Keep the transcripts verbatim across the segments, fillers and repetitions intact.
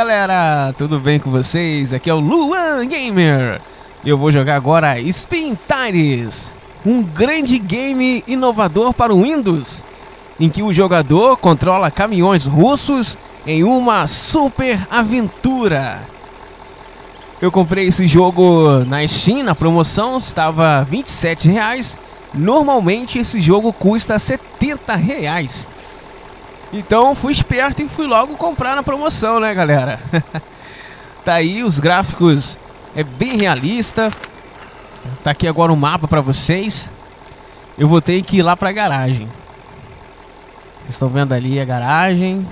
galera, tudo bem com vocês? Aqui é o Luan Gamer. Eu vou jogar agora Spin Tires, um grande game inovador para o Windows, em que o jogador controla caminhões russos em uma super aventura. Eu comprei esse jogo na Steam, na promoção, estava vinte e sete reais. Normalmente esse jogo custa setenta reais. Então fui esperto e fui logo comprar na promoção, né, galera? Tá aí, os gráficos é bem realista. Tá aqui agora o mapa pra vocês. Eu vou ter que ir lá pra garagem. Vocês estão vendo ali a garagem.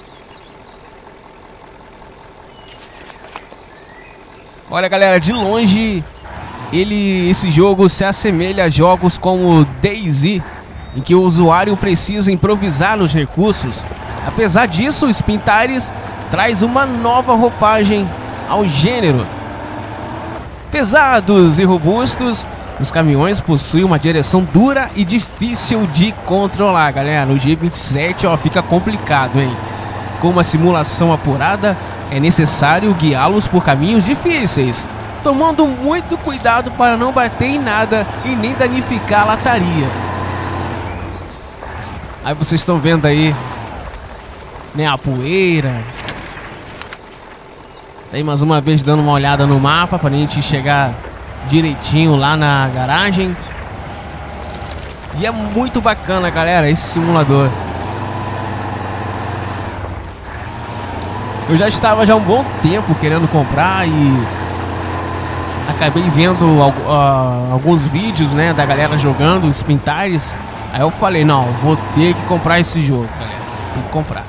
Olha, galera, de longe ele, esse jogo se assemelha a jogos como DayZ, em que o usuário precisa improvisar nos recursos. Apesar disso, o Spin Tires traz uma nova roupagem ao gênero. Pesados e robustos, os caminhões possuem uma direção dura e difícil de controlar, galera. No G vinte e sete, ó, fica complicado, hein? Com uma simulação apurada, é necessário guiá-los por caminhos difíceis, tomando muito cuidado para não bater em nada e nem danificar a lataria. Aí vocês estão vendo aí, né, a poeira. Aí mais uma vez dando uma olhada no mapa para a gente chegar direitinho lá na garagem. E é muito bacana, galera, esse simulador. Eu já estava já há um bom tempo querendo comprar e acabei vendo uh, alguns vídeos, né, da galera jogando Spin Tires. Aí eu falei, não, vou ter que comprar esse jogo, galera. Tem que comprar.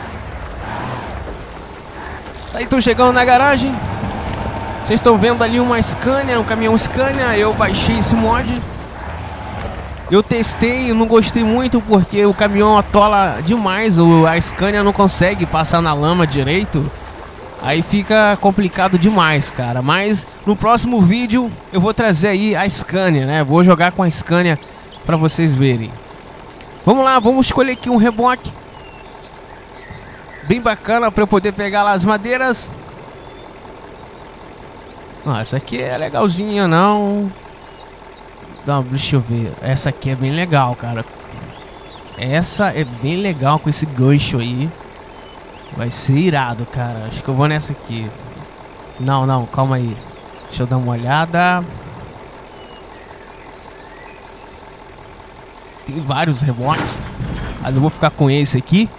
Tá, então chegando na garagem. Vocês estão vendo ali uma Scania, um caminhão Scania. Eu baixei esse mod. Eu testei e não gostei muito porque o caminhão atola demais. O, a Scania não consegue passar na lama direito. Aí fica complicado demais, cara. Mas no próximo vídeo eu vou trazer aí a Scania, né? Vou jogar com a Scania para vocês verem. Vamos lá, vamos escolher aqui um reboque bem bacana para eu poder pegar lá as madeiras. Ah, essa aqui é legalzinha, não. Não, deixa eu ver. Essa aqui é bem legal, cara. Essa é bem legal com esse gancho aí. Vai ser irado, cara. Acho que eu vou nessa aqui. Não, não, calma aí. Deixa eu dar uma olhada. Tem vários reboques, mas eu vou ficar com esse aqui.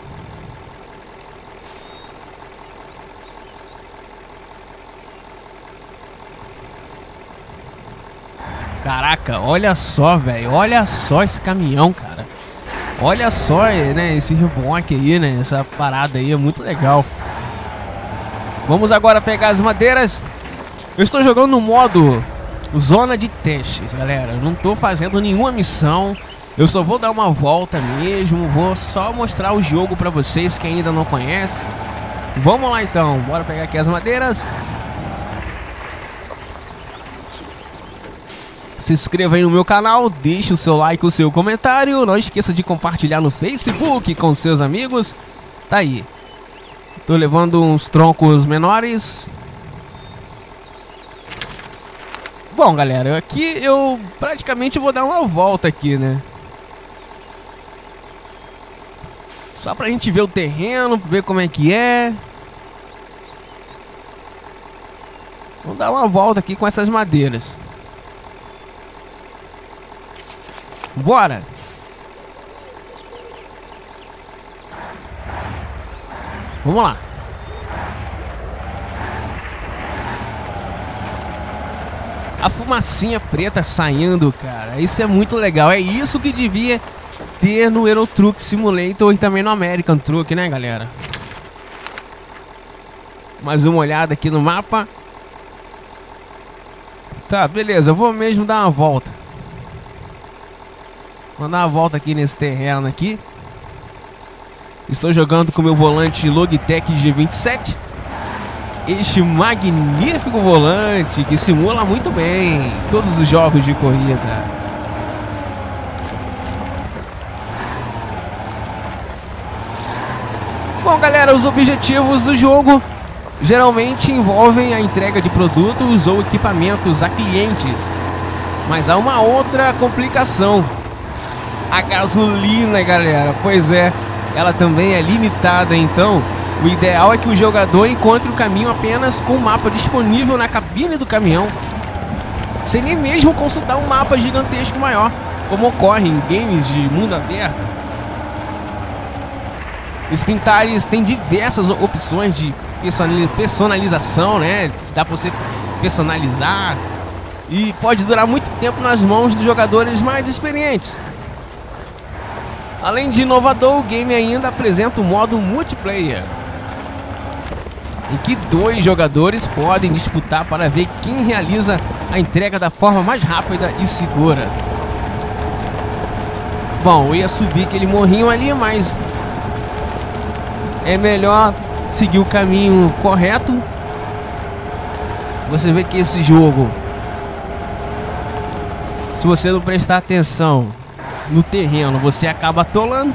Caraca, olha só, velho. Olha só esse caminhão, cara. Olha só, né, esse reboque aí, né? Essa parada aí é muito legal. Vamos agora pegar as madeiras. Eu estou jogando no modo zona de testes, galera. Eu não estou fazendo nenhuma missão. Eu só vou dar uma volta mesmo. Vou só mostrar o jogo pra vocês que ainda não conhecem. Vamos lá então, bora pegar aqui as madeiras. Se inscreva aí no meu canal, deixe o seu like, o seu comentário. Não esqueça de compartilhar no Facebook com seus amigos. Tá aí. Tô levando uns troncos menores. Bom, galera, aqui eu praticamente vou dar uma volta aqui, né? Só pra gente ver o terreno, ver como é que é. Vamos dar uma volta aqui com essas madeiras. Bora! Vamos lá. A fumacinha preta saindo, cara. Isso é muito legal. É isso que devia ter no Euro Truck Simulator e também no American Truck, né, galera? Mais uma olhada aqui no mapa. Tá, beleza. Eu vou mesmo dar uma volta. Vou dar uma volta aqui nesse terreno aqui. Estou jogando com meu volante Logitech G vinte e sete. Este magnífico volante que simula muito bem todos os jogos de corrida. Bom, galera, os objetivos do jogo geralmente envolvem a entrega de produtos ou equipamentos a clientes. Mas há uma outra complicação: a gasolina, galera. Pois é, ela também é limitada, então o ideal é que o jogador encontre o caminho apenas com o mapa disponível na cabine do caminhão, sem nem mesmo consultar um mapa gigantesco maior, como ocorre em games de mundo aberto. Spin Tires tem diversas opções de personalização, né? Dá pra você personalizar e pode durar muito tempo nas mãos dos jogadores mais experientes. Além de inovador, o game ainda apresenta o modo multiplayer, em que dois jogadores podem disputar para ver quem realiza a entrega da forma mais rápida e segura. Bom, eu ia subir aquele morrinho ali, mas é melhor seguir o caminho correto. Você vê que esse jogo, se você não prestar atenção no terreno, você acaba atolando.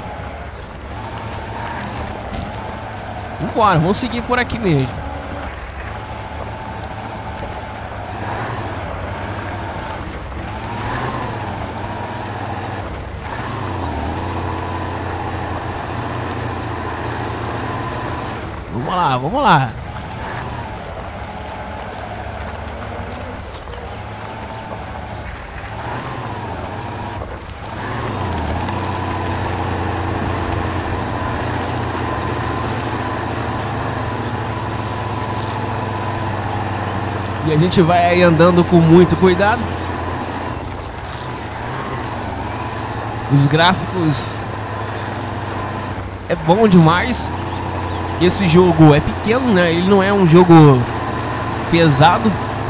Vambora, vamos seguir por aqui mesmo. Vamos lá, vamos lá. E a gente vai aí andando com muito cuidado. Os gráficos é bom demais. Esse jogo é pequeno, né? Ele não é um jogo pesado.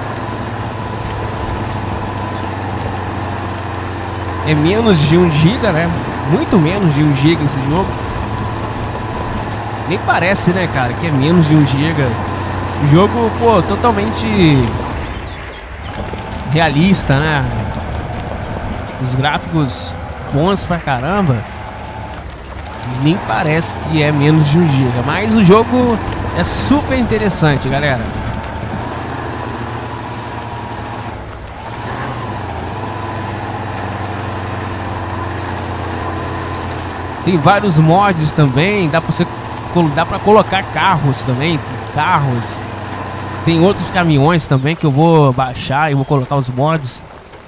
É menos de um giga, né? Muito menos de um giga esse jogo. Nem parece, né, cara, que é menos de um giga. O jogo, pô, totalmente realista, né? Os gráficos bons pra caramba. Nem parece que é menos de um giga. Mas o jogo é super interessante, galera. Tem vários mods também. Dá pra você, dá pra colocar carros também. Carros. Tem outros caminhões também que eu vou baixar e vou colocar os mods.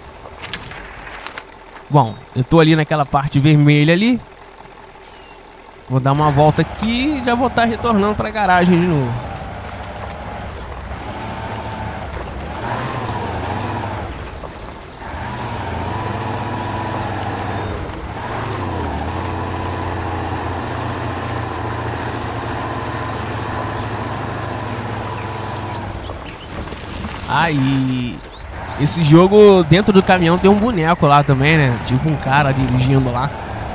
Bom, eu tô ali naquela parte vermelha ali. Vou dar uma volta aqui e já vou estar retornando para a garagem de novo. Aí, esse jogo dentro do caminhão tem um boneco lá também, né? Tipo um cara dirigindo lá.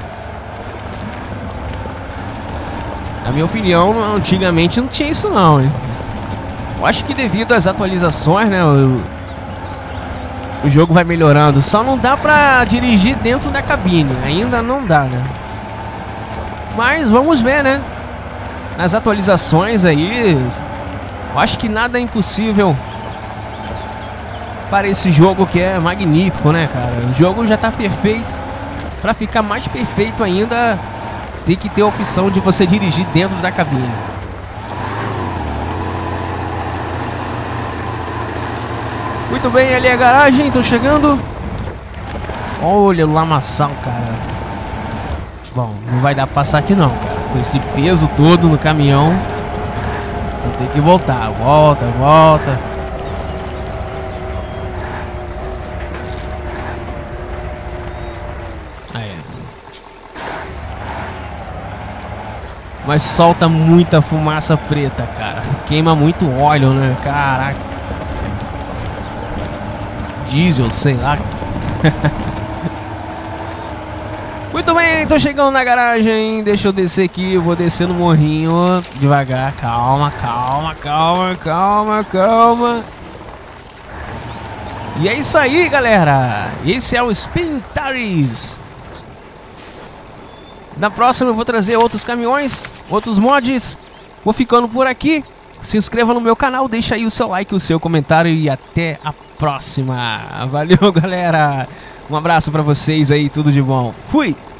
Na minha opinião, antigamente não tinha isso não, hein? Eu acho que devido às atualizações, né, o, o jogo vai melhorando. Só não dá pra dirigir dentro da cabine, ainda não dá, né? Mas vamos ver, né? Nas atualizações aí, eu acho que nada é impossível para esse jogo que é magnífico, né, cara? O jogo já tá perfeito. Pra ficar mais perfeito ainda, tem que ter a opção de você dirigir dentro da cabine. Muito bem, ali é a garagem, tô chegando. Olha o lamaçal, cara. Bom, não vai dar pra passar aqui não, cara. Com esse peso todo no caminhão, vou ter que voltar. Volta, volta. Mas solta muita fumaça preta, cara. Queima muito óleo, né? Caraca. Diesel, sei lá. Muito bem, tô chegando na garagem. Deixa eu descer aqui. Eu vou descer no morrinho devagar. Calma, calma, calma, calma, calma. E é isso aí, galera. Esse é o Spin Tires. Na próxima eu vou trazer outros caminhões, outros mods. Vou ficando por aqui. Se inscreva no meu canal, deixa aí o seu like, o seu comentário e até a próxima. Valeu, galera. Um abraço pra vocês aí, tudo de bom. Fui!